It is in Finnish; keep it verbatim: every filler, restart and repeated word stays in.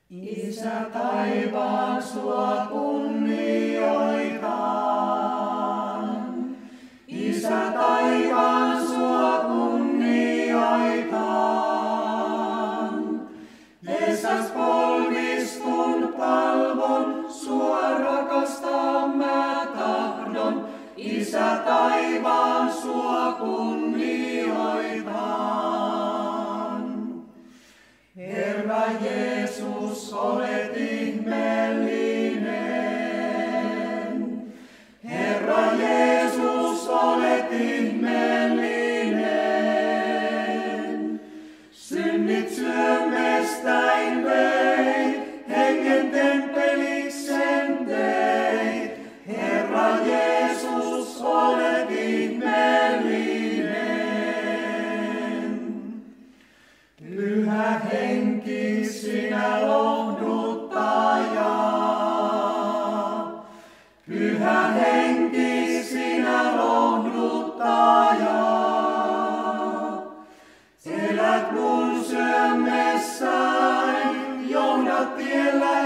Isä taivaan sua kunnioitan. Isä taivaan sua kunnioitan. Esas polvistun palvon, sua rakastaa mä tahdon. Isä taivaan sua kunnioitan. Herra Jeesus, olet ihmeellinen. Herra Jeesus, olet ihmeellinen. Synnit syömestäin veit, hengen temppelikseen teit. Herra Jeesus, olet ihmeellinen. Pyhä Henki, sinä lohduttaja. Pyhä Henki, sinä lohduttaja. Elät mun sydämessäni, johdat tiellä